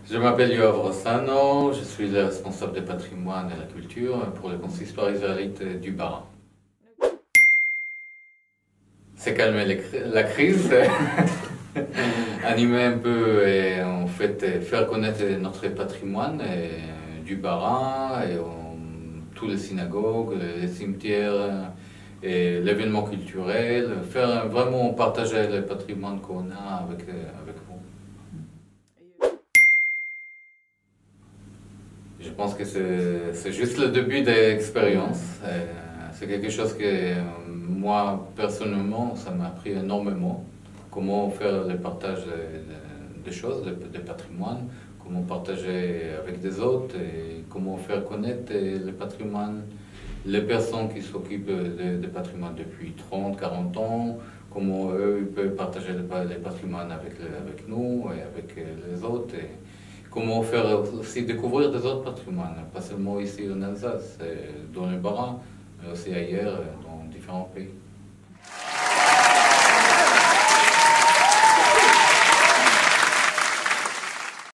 Je m'appelle Yoav Rossano, je suis le responsable des patrimoines et la culture pour le consistoire israélite du Bas. C'est calmer la crise, animer un peu et en fait faire connaître notre patrimoine du Bas et tous les synagogues, les cimetières et l'événement culturel, faire vraiment partager le patrimoine qu'on a avec vous. Je pense que c'est juste le début de l'expérience. C'est quelque chose que moi, personnellement, ça m'a appris énormément. Comment faire le partage des choses, des patrimoines, comment partager avec des autres et comment faire connaître le patrimoine, les personnes qui s'occupent des patrimoines depuis 30, 40 ans, comment eux ils peuvent partager les patrimoines avec nous et avec les autres. Et comment faire aussi découvrir des autres patrimoines, pas seulement ici en Alsace, dans le Bas, mais aussi ailleurs, dans différents pays.